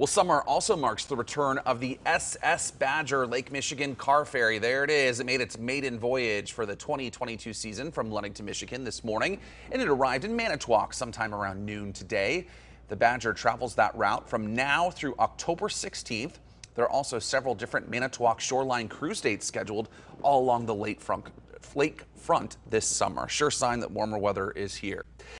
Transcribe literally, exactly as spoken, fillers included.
Well, summer also marks the return of the S S Badger Lake Michigan car ferry. There it is. It made its maiden voyage for the twenty twenty-two season from Ludington, Michigan this morning, and it arrived in Manitowoc sometime around noon today. The Badger travels that route from now through October sixteenth. There are also several different Manitowoc shoreline cruise dates scheduled all along the lake front, lake front this summer. Sure sign that warmer weather is here.